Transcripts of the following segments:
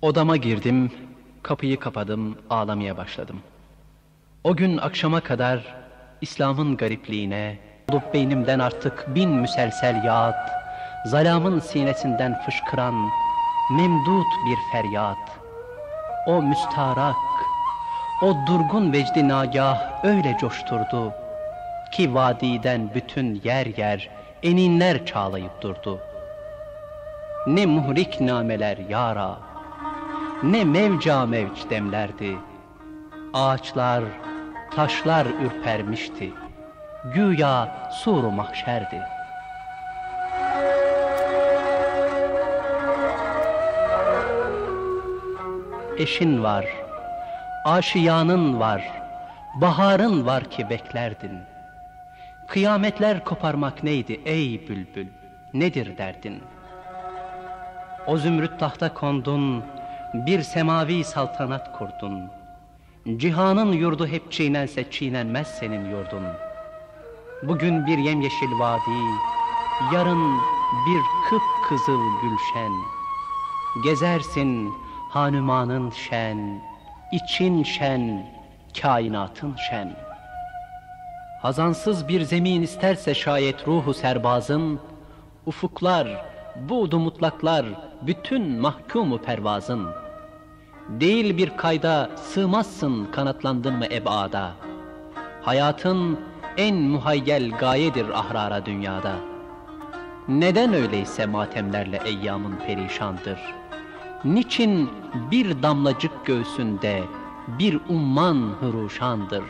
Odama girdim, kapıyı kapadım, ağlamaya başladım. O gün akşama kadar İslam'ın garipliğine, olup beynimden artık bin müselsel yağıt, zalamın sinesinden fışkıran memdut bir feryat, o müstarak, o durgun vecdi nagah öyle coşturdu ki vadiden bütün yer yer eninler çağlayıp durdu. Ne muhrik nameler yara, ne mevca mevç demlerdi. Ağaçlar, taşlar ürpermişti. Güya sur-u mahşerdi. Eşin var, aşiyanın var, baharın var ki beklerdin. Kıyametler koparmak neydi ey bülbül, nedir derdin? O zümrüt tahta kondun, bir semavi saltanat kurdun. Cihanın yurdu hep çiğnense çiğnenmez senin yurdun. Bugün bir yemyeşil vadi, yarın bir kıpkızıl gülşen. Gezersin hanumanın şen, için şen, kainatın şen. Hazansız bir zemin isterse şayet ruhu serbazın, ufuklar, buğdu mutlaklar, bütün mahkumu pervazın. Değil bir kayda sığmazsın kanatlandın mı ebada. Hayatın en muhayyel gayedir ahrara dünyada. Neden öyleyse matemlerle eyyamın perişandır? Niçin bir damlacık göğsünde bir umman hıruşandır?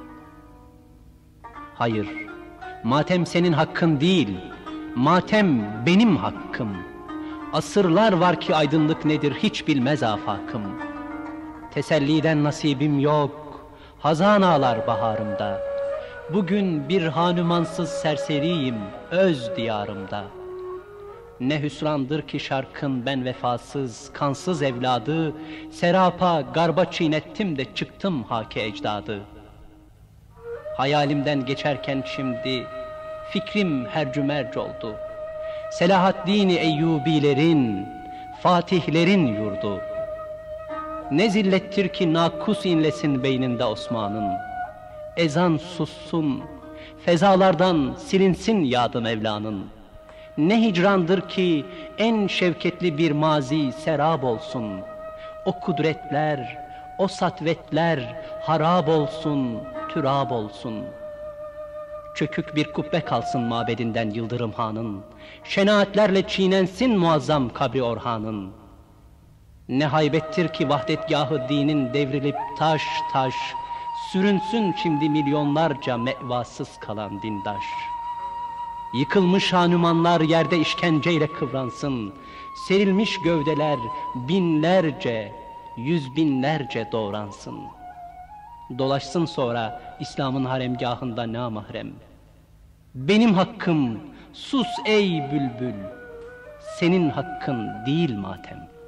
Hayır, matem senin hakkın değil, matem benim hakkım. Asırlar var ki aydınlık nedir hiç bilmez afakım. Teselliden nasibim yok, hazan ağlar baharımda. Bugün bir hanumansız serseriyim öz diyarımda. Ne hüsrandır ki şarkın ben vefasız, kansız evladı, serapa garba çiğnettim de çıktım haki ecdadı. Hayalimden geçerken şimdi fikrim hercümerc oldu. Selahaddin-i Eyyubilerin, fatihlerin yurdu. Ne zillettir ki nakus inlesin beyninde Osman'ın. Ezan sussun, fezalardan silinsin yadı Mevla'nın. Ne hicrandır ki en şevketli bir mazi serab olsun. O kudretler, o satvetler harab olsun, türab olsun. Çökük bir kubbe kalsın mabedinden Yıldırım Han'ın. Şenaatlerle çiğnensin muazzam kabri Orhan'ın. Ne haybettir ki vahdetgahı dinin devrilip taş taş, sürünsün şimdi milyonlarca mevasız kalan dindaş. Yıkılmış hanumanlar yerde işkenceyle kıvransın. Serilmiş gövdeler binlerce, yüz binlerce doğransın. Dolaşsın sonra İslam'ın haremgahında namahrem. Benim hakkım, sus ey bülbül, senin hakkın değil matem.